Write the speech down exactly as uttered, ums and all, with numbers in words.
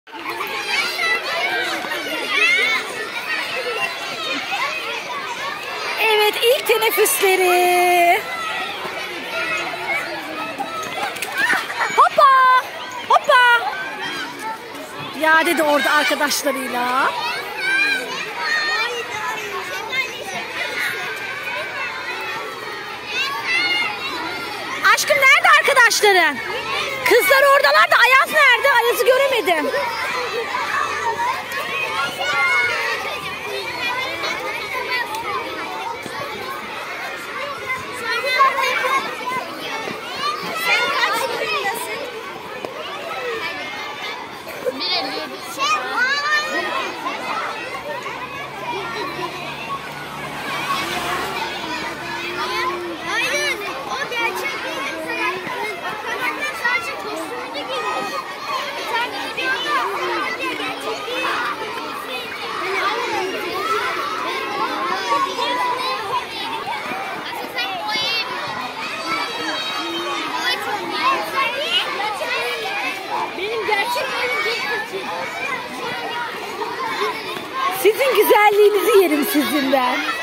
Evet, ilk teneffüsleri. Hoppa! Hoppa! Yade de orada arkadaşlarıyla. Aşkım nerede arkadaşların? Kızlar oradalar da Ayaz nerede? Ayaz'ı göremedim. Sizin güzelliğinizi yerim sizin ben.